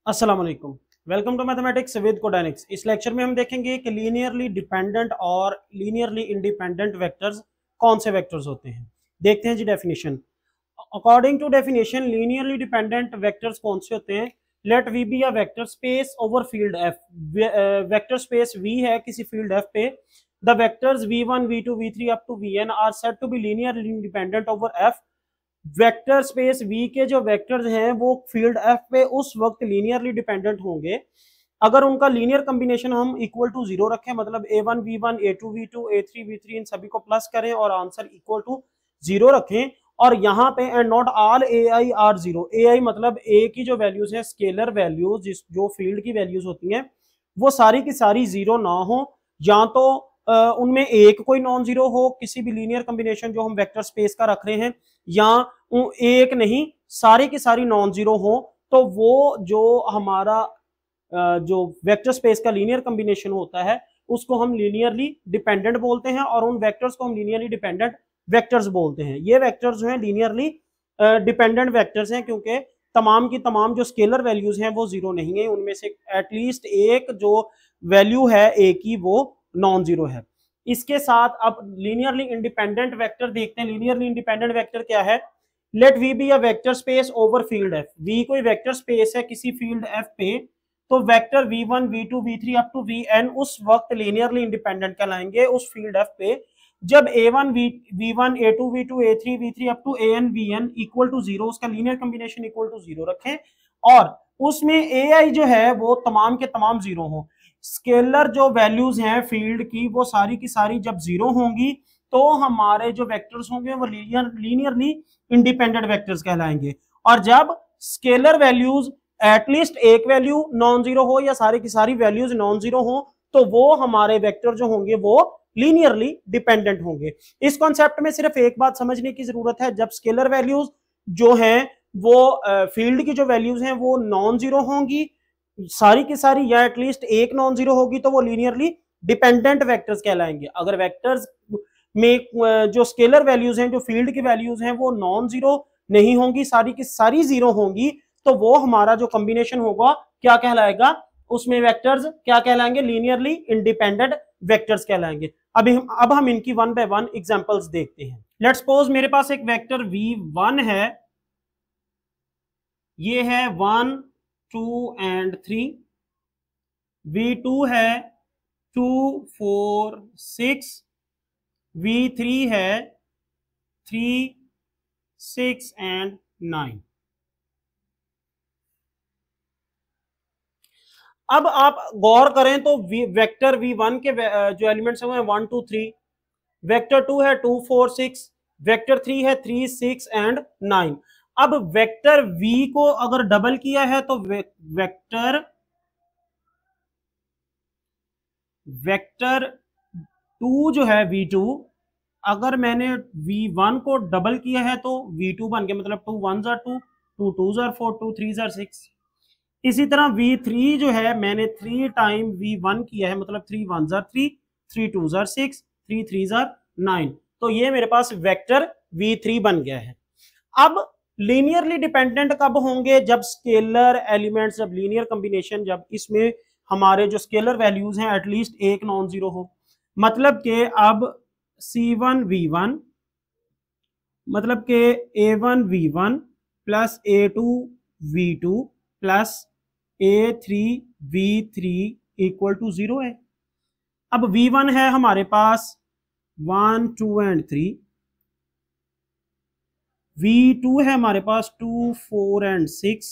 अस्सलाम वालेकुम। Welcome to mathematics with Codynics. इस लेक्चर में हम देखेंगे कि लीनियरली डिपेंडेंट और लीनियरली इंडिपेंडेंट वेक्टर्स कौन से वेक्टर्स होते हैं। देखते हैं जी definition. According to definition linearly dependent vectors कौन से होते हैं। Let V be a vector space over field F. Vector space V है किसी फील्ड एफ पे। The vectors v1 v2 v3 up to vn are said to be linearly independent over F. Vector space V के जो vectors हैं वो field F पे उस वक्त लीनियरली डिपेंडेंट होंगे अगर उनका लीनियर कॉम्बिनेशन हम इक्वल टू जीरो रखें, मतलब a1 v1 a2 v2 a3 v3 इन सभी को प्लस करें और आंसर इक्वल टू जीरो रखें। और यहाँ पे and not all A I are zero. A I मतलब ए की जो वैल्यूज है स्केलर वैल्यूज जो फील्ड की वैल्यूज होती हैं वो सारी की सारी जीरो ना हो, या तो उनमें एक कोई नॉन जीरो हो किसी भी लीनियर कॉम्बिनेशन जो हम वेक्टर स्पेस का रख रहे हैं, या एक नहीं सारी की सारी नॉन जीरो हो, तो वो जो हमारा जो वेक्टर स्पेस का लीनियर कॉम्बिनेशन होता है उसको हम लीनियरली डिपेंडेंट बोलते हैं और उन वेक्टर्स को हम लीनियरली डिपेंडेंट वेक्टर्स बोलते हैं। ये वेक्टर्स जो हैं लीनियरली डिपेंडेंट वेक्टर्स हैं क्योंकि तमाम की तमाम जो स्केलर वैल्यूज हैं वो जीरो नहीं है, उनमें से एटलीस्ट एक जो वैल्यू है ए की वो नॉन जीरो है। इसके साथ अब लीनियरली इंडिपेंडेंट वेक्टर देखते हैं। लीनियरली इंडिपेंडेंट वेक्टर क्या है। Let V be a vector space over field F. V कोई वेक्टर स्पेस है किसी फील्ड एफ पे, तो vector v1 v2 v3 up to vn उस वक्त लीनियरली इंडिपेंडेंट कहलाएंगे उस फील्ड एफ पे जब a1 v1 a2 v2 a3 v3 up to an vn equal to zero, उसका linear combination equal to zero रखें और उसमें ai जो है वो तमाम के तमाम जीरो हो। स्केलर जो वैल्यूज हैं फील्ड की वो सारी की सारी जब जीरो होंगी तो हमारे जो वेक्टर्स होंगे वो लीनियरली इंडिपेंडेंट वेक्टर्स कहलाएंगे। और जब स्केलर वैल्यूज एटलीस्ट एक वैल्यू नॉन जीरो हो या सारी की सारी वैल्यूज नॉन जीरो हो तो वो हमारे वेक्टर जो होंगे वो लीनियरली डिपेंडेंट होंगे। इस कॉन्सेप्ट में सिर्फ एक बात समझने की जरूरत है, जब स्केलर वैल्यूज जो हैं वो फील्ड की जो वैल्यूज हैं वो नॉन जीरो होंगी सारी की सारी या एटलीस्ट एक नॉन जीरो होगी तो वो लीनियरली डिपेंडेंट वेक्टर्स कहलाएंगे। अगर वेक्टर्स में जो स्केलर वैल्यूज हैं जो फील्ड की वैल्यूज हैं वो नॉन जीरो नहीं होंगी सारी की सारी जीरो होंगी तो वो हमारा जो कॉम्बिनेशन होगा क्या कहलाएगा, उसमें वेक्टर्स क्या कहलाएंगे, लीनियरली इंडिपेंडेंट वेक्टर्स कहलाएंगे। अब हम इनकी वन बाय वन एग्जांपल्स देखते हैं। लेट्स सपोज मेरे पास एक वेक्टर v1 है, ये है 1 2 एंड 3। v2 है 2 4 6। v3 है 3 6 एंड 9। अब आप गौर करें तो वेक्टर v1 के जो एलिमेंट्स हैं 1 2 3, वेक्टर 2 है 2 4 6, वेक्टर 3 है 3 6 एंड 9। अब वेक्टर v को अगर डबल किया है तो वेक्टर 2 जो है v2, अगर मैंने v1 को डबल किया है तो v2 बन गया, मतलब 2 1 2 2 2 4 2 3 6। इसी तरह v3 जो है मैंने 3 टाइम v1 किया है, मतलब 3 1 3 3 2 6 3 3 9। तो ये मेरे पास वेक्टर v3 बन गया है। अब लीनियरली डिपेंडेंट कब होंगे, जब स्केलर एलिमेंट्स, जब लीनियर कॉम्बिनेशन, जब इसमें हमारे जो स्केलर वैल्यूज हैं एटलीस्ट एक नॉन जीरो हो। मतलब कि अब c1 v1 मतलब कि a1 v1 plus a2 v2 plus a3 v3 equal to zero है। अब v1 है हमारे पास 1 2 एंड 3, v2 है हमारे पास 2 4 एंड 6,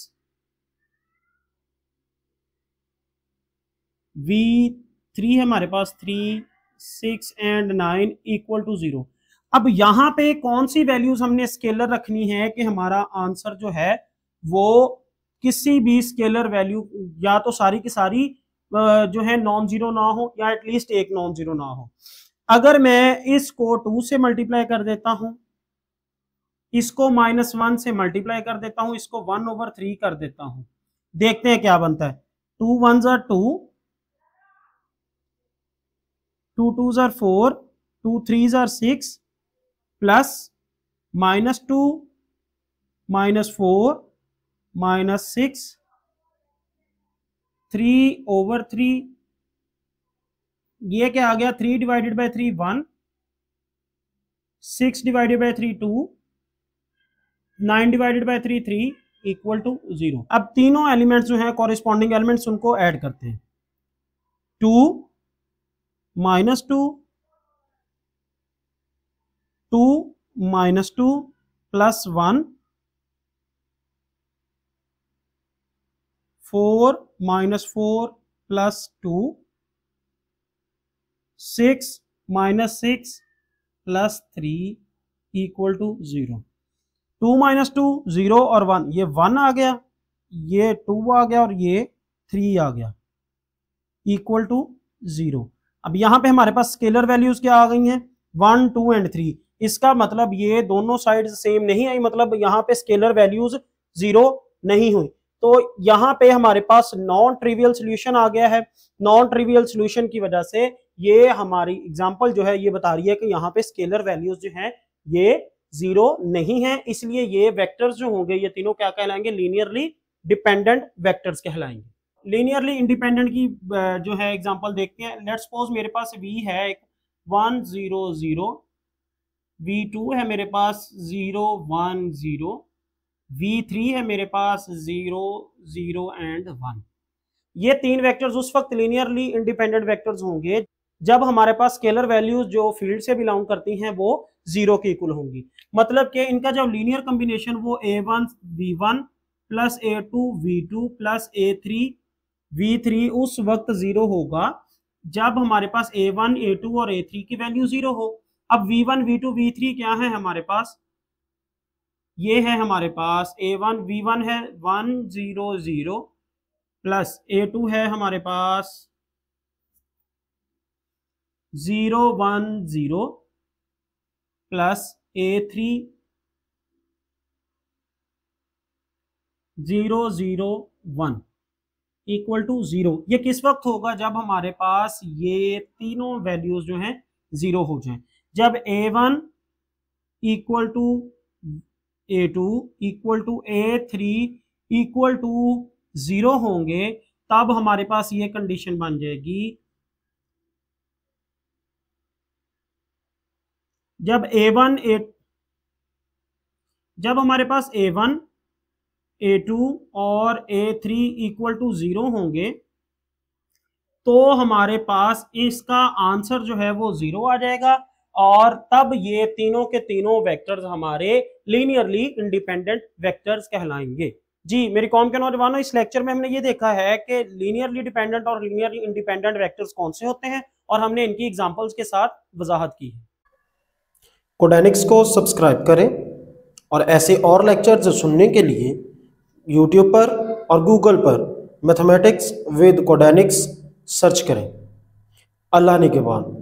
v3 है हमारे पास 3 6 एंड 9 इक्वल टू जीरो। अब यहां पे कौन सी वैल्यूज हमने स्केलर रखनी है कि हमारा आंसर जो है वो किसी भी स्केलर वैल्यू या तो सारी की सारी जो है नॉन जीरो ना हो या एटलीस्ट एक नॉन जीरो ना हो। अगर मैं इसको 2 से मल्टीप्लाई कर देता हूं, इसको -1 से मल्टीप्लाई कर देता हूं, इसको 1/3 कर देता हूं, देखते हैं क्या बनता है। 2 1 2 2 2 4 2 3 6 प्लस -2 -4 -6 3/3, ये क्या आ गया, 3 divided by 3 1, 6 divided by 3 2, 9 divided by 3 3 equal to 0। अब तीनों एलिमेंट्स जो हैं कॉरेस्पॉन्डिंग एलिमेंट्स उनको ऐड करते हैं। 2 -2, 2 -2 plus 1, 4 -4 plus 2, 6 -6 plus 3 equal to 0। 2 - 2 0 और 1, ये 1 आ गया, ये 2 आ गया और ये 3 आ गया, इक्वल टू 0। अब यहां पे हमारे पास स्केलर वैल्यूज क्या आ गई हैं, 1 2 एंड 3। इसका मतलब ये दोनों साइड्स सेम नहीं आई, मतलब यहाँ पे स्केलर वैल्यूज 0 नहीं हुई, तो यहाँ पे हमारे पास नॉन ट्रिवियल सोल्यूशन आ गया है। नॉन ट्रिवियल सोल्यूशन की वजह से ये हमारी एग्जांपल जो है ये बता रही है कि यहाँ पे स्केलर वैल्यूज जो हैं ये 0 नहीं है, इसलिए ये वेक्टर्स जो होंगे ये तीनों क्या कहलाएंगे, लीनियरली डिपेंडेंट वेक्टर्स कहलाएंगे। लीनियरली इंडिपेंडेंट की जो है एग्जांपल देखते हैं। लेट्स सपोज मेरे पास v है एक 1 0 0, v2 है मेरे पास 0 1 0, v3 है मेरे पास 0 0 एंड 1। ये तीन वेक्टर्स उस वक्त लीनियरली इंडिपेंडेंट वेक्टर्स होंगे जब हमारे पास स्केलर वैल्यूज जो फील्ड से बिलोंग करती हैं वो 0 के इक्वल होंगी। मतलब कि इनका जो लीनियर कॉम्बिनेशन वो a1 v1 plus a2 v2 plus a3 v3 उस वक्त 0 होगा जब हमारे पास a1 a2 और a3 की वैल्यू 0 हो। अब v1 v2 v3 क्या है हमारे पास, ये है हमारे पास a1 v1 है 1 0 0 प्लस a2 है हमारे पास 0 1 0 प्लस a3 0 0 1 इक्वल टू 0। ये किस वक्त होगा, जब हमारे पास ये तीनों वैल्यूज जो हैं 0 हो जाएं। जब a1 equal to a2 equal to a3 equal to 0 होंगे तब हमारे पास ये कंडीशन बन जाएगी। जब हमारे पास a1 a2 और a3 इक्वल टू 0 होंगे तो हमारे पास इसका आंसर जो है वो 0 आ जाएगा और तब ये तीनों के तीनों वेक्टर्स हमारे लीनियरली इंडिपेंडेंट वेक्टर्स कहलाएंगे। जी मेरी कौम के नौजवानों, इस लेक्चर में हमने ये देखा है कि लीनियरली डिपेंडेंट और लीनियरली इंडिपेंडेंट वेक्टर्स कौन से होते हैं और हमने इनकी एग्जांपल्स के साथ वजाहत की है। कोडैनिक्स को सब्सक्राइब करें और ऐसे और लेक्चर्स सुनने के लिए यूट्यूब पर और गूगल पर मैथमेटिक्स विद कोडैनिक्स सर्च करें। अल्लाह निगहबान।